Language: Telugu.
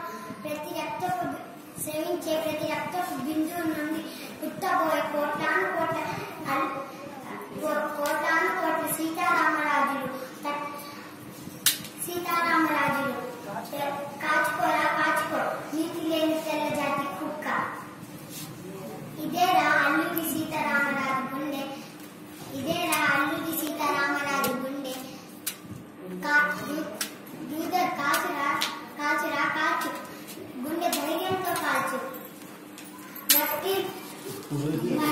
ప్రతి రక్తపు సేవించే ప్రతి రక్తపు బిందువు నుండి పుట్టబోయే కోటాను కోట్ల సీతారామరాజులు కాచుకోరా కాచుకో నీతి లేని తెల్ల జాతి కుక్క. ఇదేరా అల్లూరి సీతారామరాజు గుండె, ఇదేరా అల్లూరి సీతారామరాజు గుండె. కాచురా కాచురా కాచు, గుండె ధైర్యంతో కాచు.